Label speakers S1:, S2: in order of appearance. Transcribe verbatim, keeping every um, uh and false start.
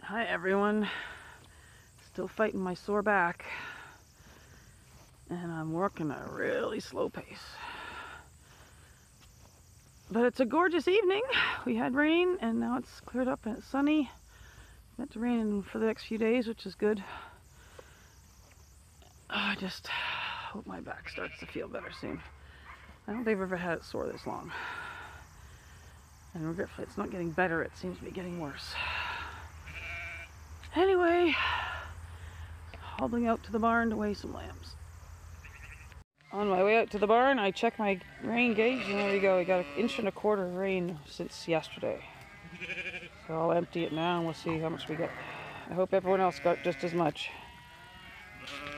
S1: Hi everyone, still fighting my sore back, and I'm working at a really slow pace. But it's a gorgeous evening. We had rain and now it's cleared up and it's sunny. It's meant to rain for the next few days, which is good. I just hope my back starts to feel better soon. I don't think I've ever had it sore this long. And regretfully, it's not getting better, it seems to be getting worse. Anyway, hobbling out to the barn to weigh some lambs. On my way out to the barn, I checked my rain gauge, and there we go. We got an inch and a quarter of rain since yesterday. So I'll empty it now, and we'll see how much we get. I hope everyone else got just as much.